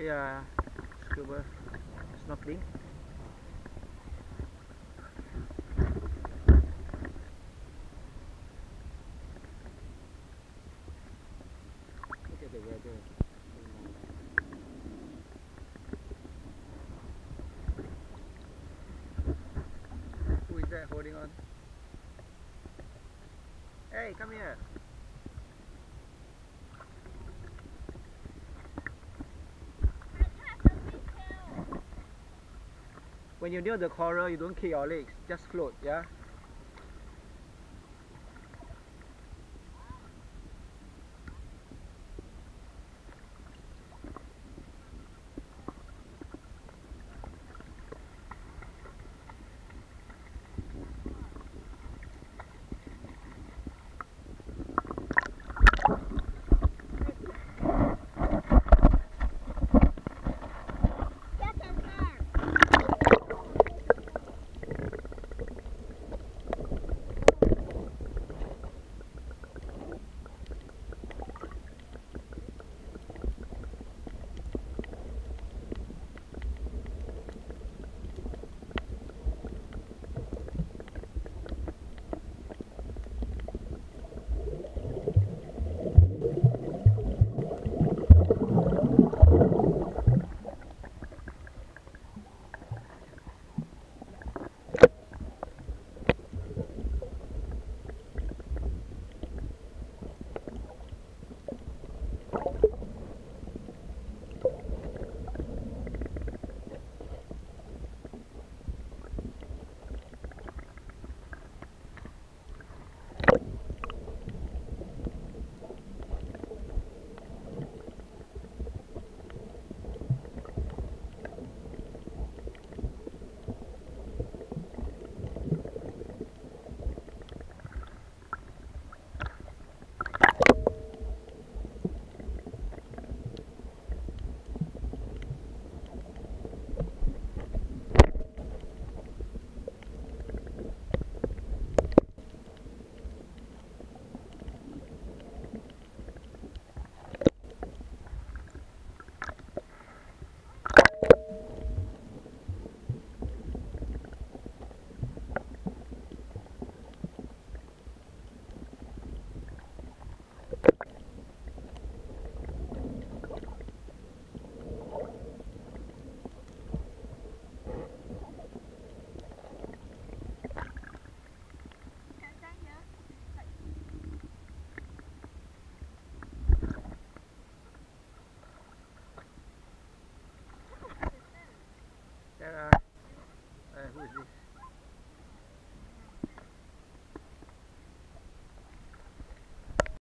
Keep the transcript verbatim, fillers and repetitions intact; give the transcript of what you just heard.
yeah, scuba snorkeling. Look at the weather. Who is that holding on? Hey, come here. When you're near the coral, you don't kick your legs, just float, yeah? Sarah, uh, who is this?